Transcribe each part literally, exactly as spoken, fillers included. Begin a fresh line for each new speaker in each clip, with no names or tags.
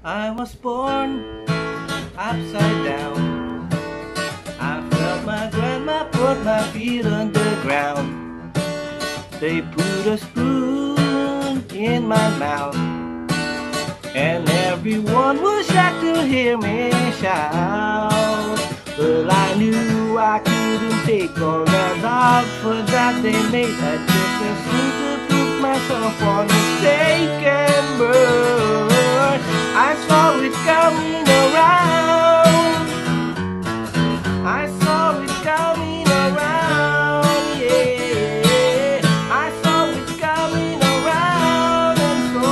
I was born upside down. I felt my grandma put my feet on the ground. They put a spoon in my mouth, and everyone was shocked to hear me shout. Well, I knew I couldn't take all the dog for that they made. I just assumed to put myself on a stake and burn. I saw it coming around. I saw it coming around, yeah. I saw it coming around, and so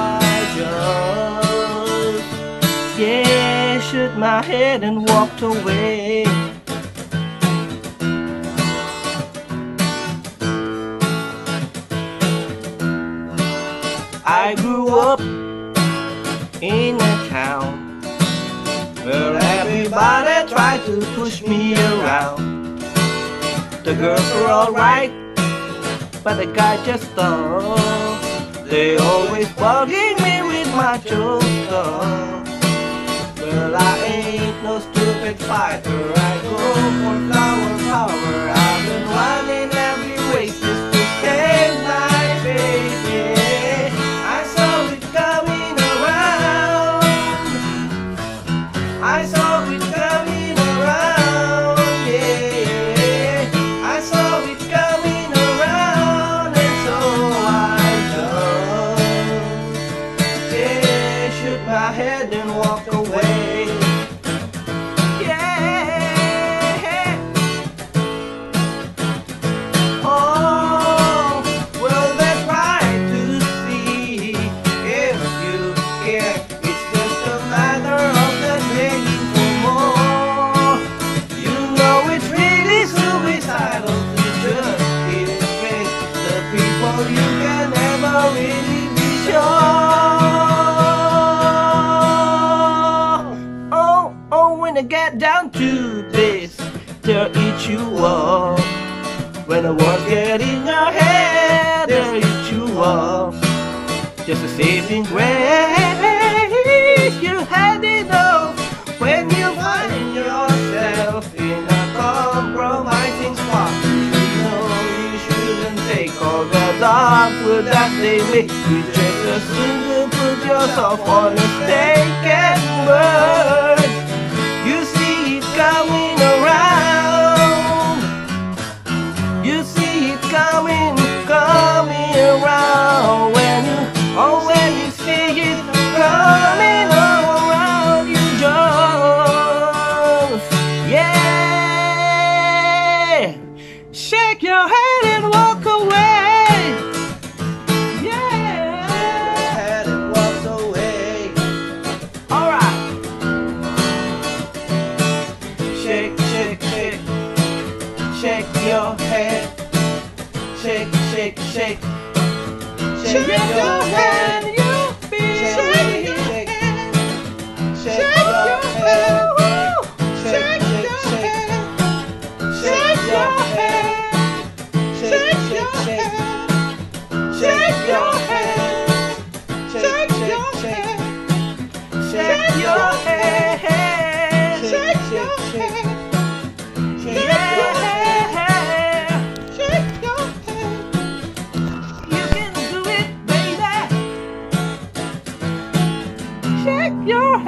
I just, yeah, shook my head and walked away. I grew up in a town where everybody tried to push me around. The girls were alright, but the guy just thought they always bugging me with macho stuff. Well, I ain't no stupid fighter. I go for flower power. I've been running every race just to save my face, yeah. I saw it coming around. I saw it coming around, yeah. I saw it coming around, and so I just, yeah, shook my head and walked away. You can never really be sure. Oh, oh, when I get down to this, they'll eat you up. When the war's getting your head, they'll eat you up. Just a saving grace, you had enough. When you find yourself in a compromising spot, all the dark food that they make, you just assume to put yourself on a stake and burn. You see it coming around. You see it coming, coming around. When you, oh, when you see it coming around, you just, yeah, shake your head and walk away. Shake your head, shake, shake, shake, shake your head, you be shake your head, shake your head, shake, shake, shake, shake your head, shake, shake, shake, shake your head, shake, shake, shake, shake your head, shake, shake, shake. Your